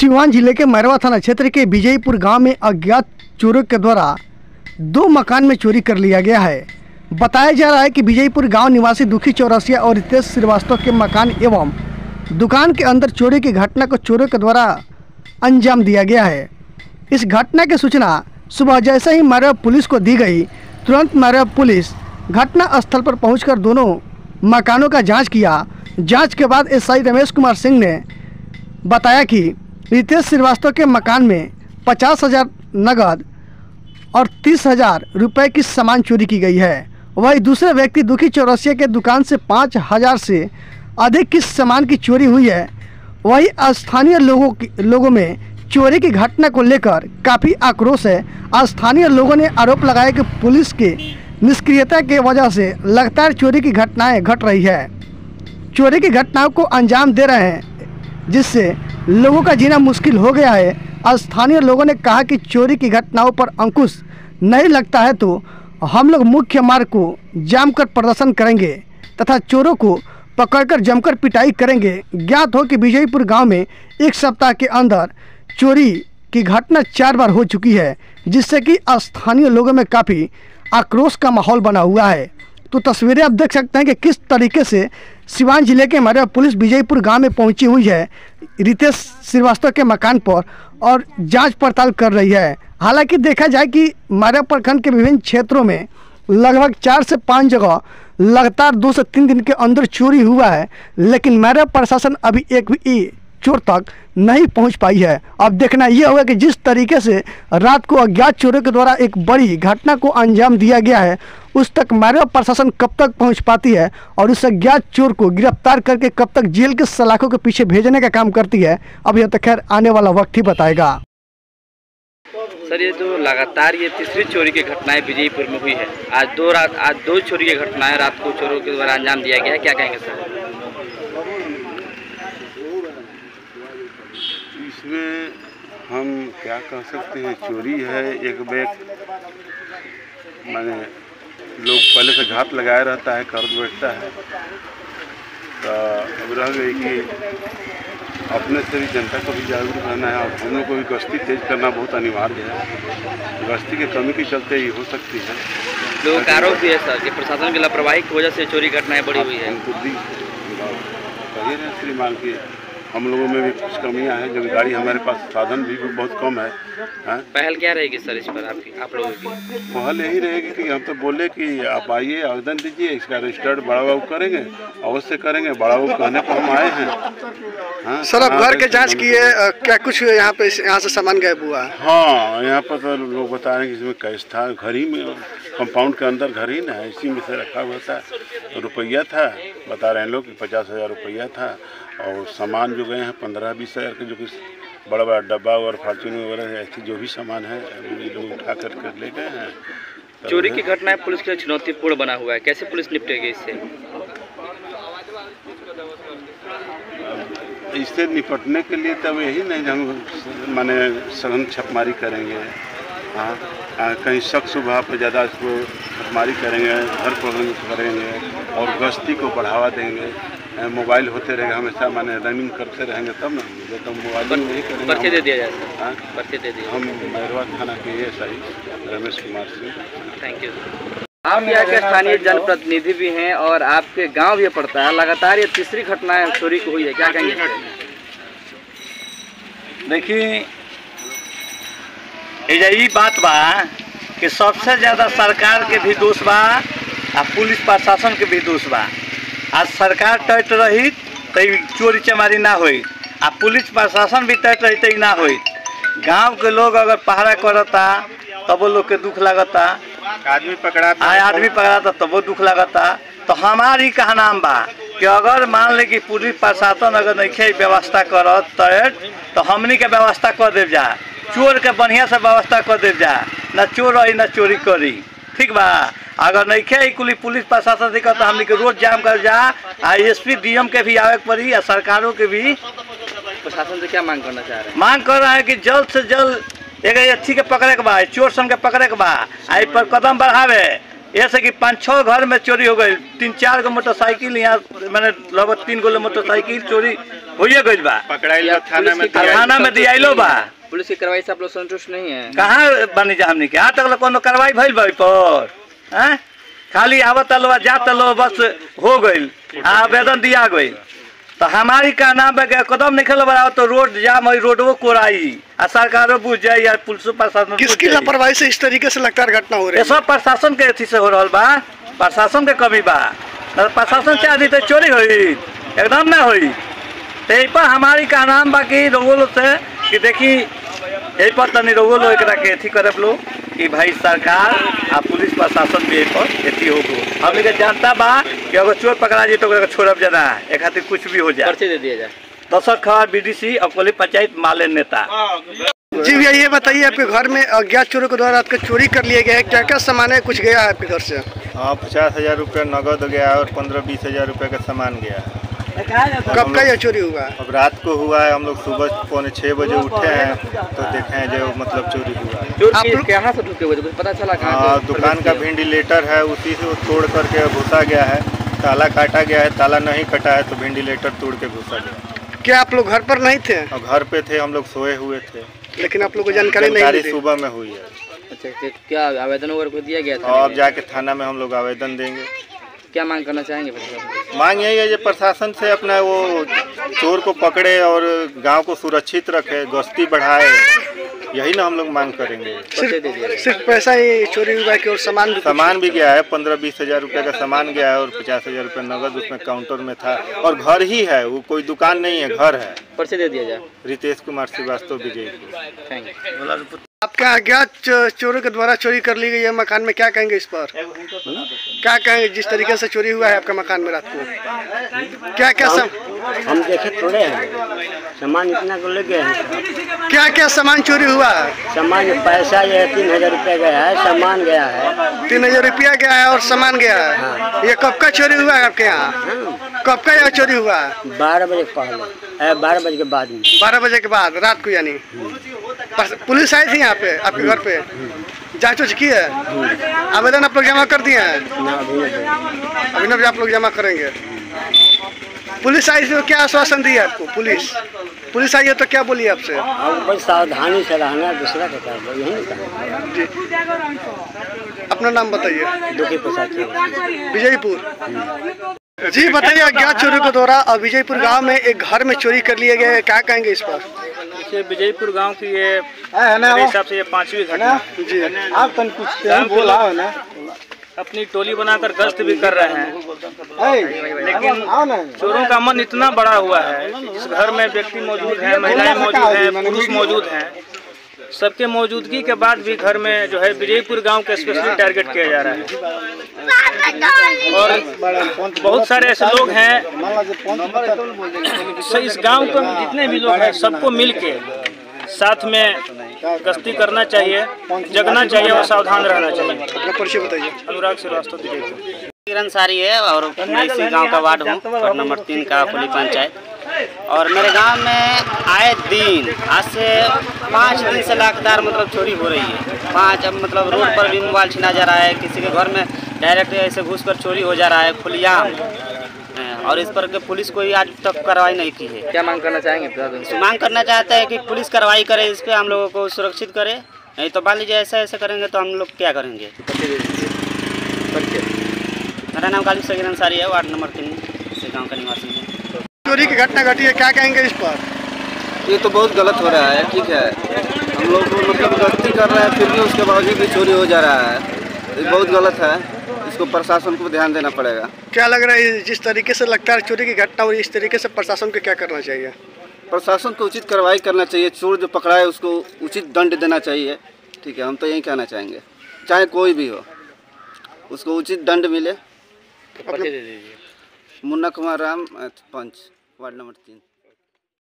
सिवान जिले के मैरवा थाना क्षेत्र के विजयपुर गांव में अज्ञात चोरों के द्वारा 2 मकान में चोरी कर लिया गया है। बताया जा रहा है कि विजयपुर गांव निवासी दुखी चौरसिया और रितेश श्रीवास्तव के मकान एवं दुकान के अंदर चोरी की घटना को चोरों के द्वारा अंजाम दिया गया है। इस घटना की सूचना सुबह जैसे ही मैरवा पुलिस को दी गई, तुरंत मैरवा पुलिस घटना स्थल पर पहुंचकर दोनों मकानों का जांच किया। जांच के बाद एसआई रमेश कुमार सिंह ने बताया कि रितेश श्रीवास्तव के मकान में 50,000 नगद और 30,000 रुपये की सामान चोरी की गई है। वही दूसरे व्यक्ति दुखी चौरसिया के दुकान से 5,000 से अधिक की सामान की चोरी हुई है। वही स्थानीय लोगों में चोरी की घटना को लेकर काफ़ी आक्रोश है। स्थानीय लोगों ने आरोप लगाया कि पुलिस के निष्क्रियता की वजह से लगातार चोरी की घटनाएं घट रही है, चोरी की घटनाओं को अंजाम दे रहे हैं, जिससे लोगों का जीना मुश्किल हो गया है। स्थानीय लोगों ने कहा कि चोरी की घटनाओं पर अंकुश नहीं लगता है तो हम लोग मुख्य मार्ग को जाम कर प्रदर्शन करेंगे तथा चोरों को पकड़कर जमकर पिटाई करेंगे। ज्ञात हो कि विजयपुर गांव में एक सप्ताह के अंदर चोरी की घटना 4 बार हो चुकी है, जिससे कि स्थानीय लोगों में काफ़ी आक्रोश का माहौल बना हुआ है। तो तस्वीरें आप देख सकते हैं कि किस तरीके से सिवान जिले के मैरवा पुलिस विजयपुर गांव में पहुंची हुई है रितेश श्रीवास्तव के मकान पर और जांच पड़ताल कर रही है। हालांकि देखा जाए कि मैरवा प्रखंड के विभिन्न क्षेत्रों में लगभग 4 से 5 जगह लगातार 2 से 3 दिन के अंदर चोरी हुआ है, लेकिन मैरवा प्रशासन अभी एक भी चोर तक नहीं पहुंच पाई है। अब देखना यह होगा कि जिस तरीके से रात को अज्ञात चोरों के द्वारा एक बड़ी घटना को अंजाम दिया गया है, उस तक मैरवा प्रशासन कब तक पहुंच पाती है और उस अज्ञात चोर को गिरफ्तार करके कब तक जेल के सलाखों के पीछे भेजने का काम करती है, अब यह तो खैर आने वाला वक्त ही बताएगा। सर, ये जो लगातार ये तीसरी चोरी की घटनाएं विजयपुर में हुई है, आज 2 चोरी की घटनाएं रात को चोरों के द्वारा अंजाम दिया गया है, क्या कहेंगे सर? इसमें हम क्या कह सकते हैं, चोरी है एक बैग, माने लोग पहले से घात लगाया रहता है, कर बैठता है, तो अब रह गई कि अपने से भी जनता को भी जागरूक रहना है और हम लोग को भी गश्ती तेज करना बहुत अनिवार्य है। गश्ती की कमी के चलते ही हो सकती है। लोगों का आरोप भी है सर कि प्रशासन की लापरवाही की वजह से चोरी घटनाएं बढ़ी हुई है। कहिए ना श्रीमान की हम लोगों में भी कुछ कमियां हैं, जब गाड़ी हमारे पास साधन भी बहुत कम है। पहल क्या रहेगी सर इस पर आप लोगों की? पहल यही रहेगी कि हम तो बोले कि आप आइए, आवेदन दीजिए, इसका रजिस्टर्ड बड़ा बाबू करेंगे, अवश्य करेंगे, बड़ा बाबू कहने पर हम आए हैं। हाँ सर, आप घर के जांच किए, क्या कुछ यहाँ से सामान गायब हुआ? हाँ, यहाँ पर तो लोग बता रहे हैं कि इसमें कैश था, घर ही में, कंपाउंड के अंदर घर ही ना है, इसी में से रखा हुआ था। रुपया था, बता रहे हैं लोग कि 50,000 रुपया था और सामान जो गए हैं 15-20 हज़ार के, जो कि बड़ा बड़ा डब्बा और फार्चूनर वगैरह ऐसी जो भी सामान है लोग उठा कर ले गए हैं। चोरी की घटनाएं पुलिस के लिए चुनौतीपूर्ण बना हुआ है, कैसे पुलिस निपटेगी इससे? इससे निपटने के लिए तब यही नहीं, हम माने सघन छापेमारी करेंगे। हाँ, कहीं शक शुबह पर ज़्यादा इसको छापेमारी करेंगे, घर पर करेंगे और गश्ती को बढ़ावा देंगे। मोबाइल होते रहेगा हमेशा, माने रनिंग करते रहेंगे तब ना, तो मोबाइल नहीं करेंगे। पर्चे दे दिया जाए? हाँ, पर्चे दे दिए। हम मैरवा थाना के SI Ramesh Kumar Singh. Thank you. आप यहाँ के स्थानीय जनप्रतिनिधि भी हैं और आपके गांव भी पड़ता है, लगातार ये तीसरी घटना चोरी की हुई है, क्या कहेंगे? देखिए, यही बात बा कि सबसे ज़्यादा सरकार के भी दोष बा और पुलिस प्रशासन के भी दोष बा। आज सरकार टैट रही तो चोरी चमारी ना होई, आ पुलिस प्रशासन भी टैट रही तो ना होई। गांव के लोग अगर पहरा करता तब वो लोग के दुख लगता, आदमी पकड़ाता तब वो दुख लगता। तो हमारी कहा नाम बा कि अगर मान ले कि पुलिस प्रशासन अगर नहीं व्यवस्था करत तो हमनी के व्यवस्था कर दे जा, चोर के बढ़िया से व्यवस्था कर दे जा, ना चोर रही ना चोरी करी, ठीक बा। अगर नहीं खे कुली पुलिस प्रशासन दिक्कत तो हमने के रोज जाम कर जा, एसपी डीएम के भी आवे पड़ी, या सरकारों के भी। प्रशासन से क्या मांग करना चाह रहे हैं? मांग कर रहे हैं कि जल्द से जल्द एक अच्छी के पकड़े के बा, चोर सन के पकड़े के बा, आई पर कदम बढ़ावे। ऐसे कि 5-6 घर में चोरी हो गई, 3-4 गो मोटरसाइकिल, यहाँ मैंने लगभग 3 गो मोटरसाइकिल चोरी होइए गइल बा, पकड़ाइल थाना में दियाइलो बा। पुलिस की कार्रवाई से आप लोग संतुष्ट नहीं है? कहाँ बनी जा हमनी के आज तक कोनो कार्रवाई भइल बा पर? हैं खाली आवत लो जात लो बस हो गइल, आवेदन दिया गइल। तो हमारी का नाम पे कदम निकल बड़ा तो रोड जाम है, रोडवो कोराई आ सरकारों बुझ जाए या पुलिस प्रशासन। किसकी लापरवाही से इस तरीके से लगातार घटना हो रही है? सब प्रशासन के अथी से हो रहा बा, प्रशासन के कमी बा। प्रशासन से आदि तो चोरी हुई एकदम ना हुई। तो यही पर हमारी का नाम बा कि रोगो से कि देखी यही पर तनी रोगो लो एक अथी करे लो कि भाई सरकार आ पुलिस प्रशासन भी यही पर अथी हो गो। हम लोग जानता बा कि अगर चोर पकड़ा जाए तो छोड़ब जाना है, एक खातिर कुछ भी हो जाए। पर्चे दे दिया जाए। दशक खबर BDC अकोली पंचायत माले नेता। जी भैया ये बताइए, आपके घर में अज्ञात चोरों के द्वारा आपका चोरी कर लिया गया है, क्या क्या सामान है, कुछ गया है आपके घर से? हाँ 50,000 रुपये नगद गया है और 15-20 हज़ार रुपये का सामान गया है। कब का यह चोरी हुआ? अब रात को हुआ है, हम लोग सुबह 5:45 बजे उठे हैं तो देखे हैं जो मतलब चोरी हुआ है। आप कहाँ से ढुके हुए थे, कुछ पता चला? हाँ दुकान का वेंटिलेटर है, उसी से वो तोड़ करके घुसा गया है। ताला काटा गया है, ताला नहीं कटा है तो वेंटिलेटर तोड़ के घुसा गया। क्या आप लोग घर पर नहीं थे? और घर पे थे, हम लोग सोए हुए थे, लेकिन आप लोग को जानकारी नहीं मिली? सुबह में हुई है। अच्छा, क्या आवेदन वगैरह को दिया गया था? और अब जाके थाना में हम लोग आवेदन देंगे। क्या मांग करना चाहेंगे? मांग यही है जो प्रशासन से अपना वो चोर को पकड़े और गांव को सुरक्षित रखे, गश्ती बढ़ाए, यही ना हम लोग मांग करेंगे। सिर्फ पैसा ही चोरी हुआ है कि और सामान भी गया है? 15-20 हज़ार रुपये का सामान गया है और 50,000 रुपये नगद उसमें काउंटर में था। और घर ही है, वो कोई दुकान नहीं है, घर है। पर्चे दे दिया जाए। रितेश कुमार श्रीवास्तव, विजयपुर। आपका अज्ञात चोरों के द्वारा चोरी कर ली गई है मकान में, क्या कहेंगे इस पर? क्या कहेंगे जिस तरीके से चोरी हुआ है आपका मकान में रात को? क्या क्या हम देखे थोड़े हैं, सामान इतना को ले गए हैं। क्या क्या सामान चोरी हुआ है? सामान पैसा ये 3,000 रुपया गया है, सामान गया है। 3,000 रुपया गया है और सामान गया है। हाँ। ये कब का चोरी हुआ है आपके यहाँ? हाँ। कब का यह चोरी हुआ है? 12 बजे पहले, 12 बजे के बाद में। 12 बजे के बाद रात को यानी? पुलिस आई थी यहाँ पे आपके घर पे, जांच उच की है? आवेदन आप लोग जमा कर दिए हैं? अभी आप लोग जमा करेंगे? पुलिस आई थी तो क्या आश्वासन दिया आपको? पुलिस आई है तो क्या बोली आपसे? बस सावधानी से रहना, दूसरा क्या यही जी। अपना नाम बताइए। दुखी प्रसाद, विजयपुर। जी बताइए, अज्ञात चोरों के द्वारा विजयपुर गांव में एक घर में चोरी कर लिया गया है, क्या कहेंगे इस पर? देखिए विजयपुर गांव की ये मेरे हिसाब से ये 5वीं घटना जी। आप कुछ बोला है ना, अपनी टोली बनाकर गश्त भी कर रहे हैं, लेकिन चोरों का मन इतना बड़ा हुआ है कि जिस घर में व्यक्ति मौजूद है, महिलाएं मौजूद हैं, पुरुष मौजूद हैं, सबके मौजूदगी के बाद भी घर में जो है विजयपुर गांव के स्पेशली टारगेट किया जा रहा है। और बहुत सारे ऐसे लोग हैं, इस गांव के जितने भी लोग हैं सबको मिलके साथ में गश्ती करना चाहिए, जगना चाहिए और सावधान रहना चाहिए। अपना परिचय बताइए। अनुराग श्रीवास्तव, विजयपुर। किरण सारी है और मैं इसी गांव का वार्ड हूँ, वार्ड नंबर 3 का अकोली पंचायत। और मेरे गांव में आए दिन आज से 5 दिन से लगातार मतलब चोरी हो रही है। 5 अब मतलब रोड पर भी मोबाइल छीना जा रहा है, किसी के घर में डायरेक्ट ऐसे घुसकर चोरी हो जा रहा है खुलेआम। और इस पर के पुलिस कोई आज तक कार्रवाई नहीं की है। क्या मांग करना चाहेंगे? मांग करना चाहते हैं कि पुलिस कार्रवाई करे, इस पर हम लोगों को सुरक्षित करे। नहीं तो मान लीजिए ऐसा करेंगे तो हम लोग क्या करेंगे। मेरा नाम काली सगीर अंसारी है, वार्ड नंबर 3 से गाँव का निवासी है। चोरी की घटना घटी है, क्या कहेंगे इस पर? ये तो बहुत गलत हो रहा है। ठीक है, हम लोग मतलब गलती कर रहे हैं फिर भी उसके बावजूद भी चोरी हो जा रहा है, ये बहुत गलत है। इसको प्रशासन को ध्यान देना पड़ेगा। क्या लग रहा है जिस तरीके से लगता है चोरी की घटना और इस तरीके से प्रशासन को क्या करना चाहिए? प्रशासन को उचित कार्रवाई करना चाहिए, चोर जो पकड़ा है उसको उचित दंड देना चाहिए। ठीक है, हम तो यही कहना चाहेंगे, चाहे कोई भी हो उसको उचित दंड मिले। पर्चे दे दीजिए। मुन्ना कुमार राम, पंच, वार्ड नंबर 3।